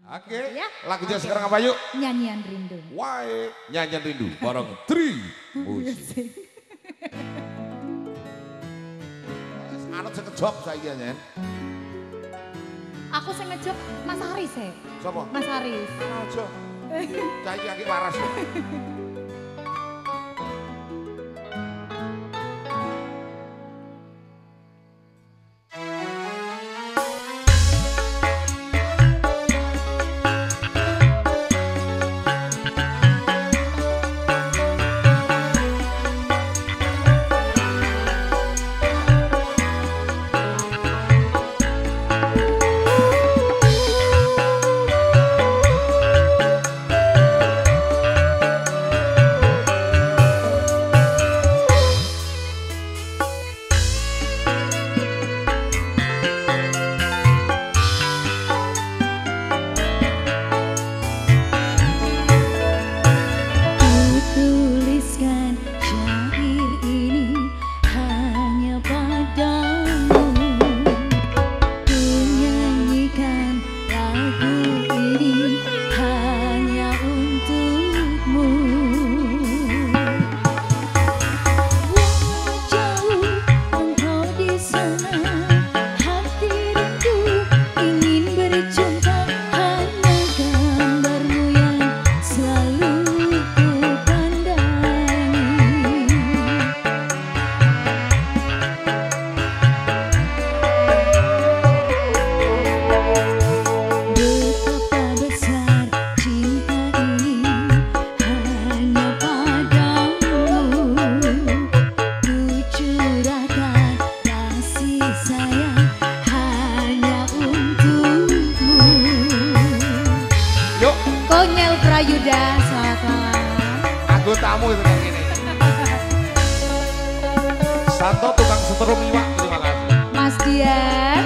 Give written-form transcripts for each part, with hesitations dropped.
Oke, Ya. lagunya sekarang apa yuk? Nyanyian rindu. Why nyanyian rindu bareng Tri Musik. Anut sekejap saya nyanyian. Aku sing ngejob Mas Haris ya. Siapa? Mas Haris. Aja. Cai iki waras. Konyel Prayuda, selamat malam. Aku tamu itu kayak gini. Santo tukang setrum iwak, terima kasih. Mas Dian.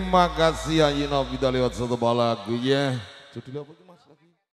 Terima kasih Ayina Vida lewat satu lagu ya. Judul apa itu mas lagi?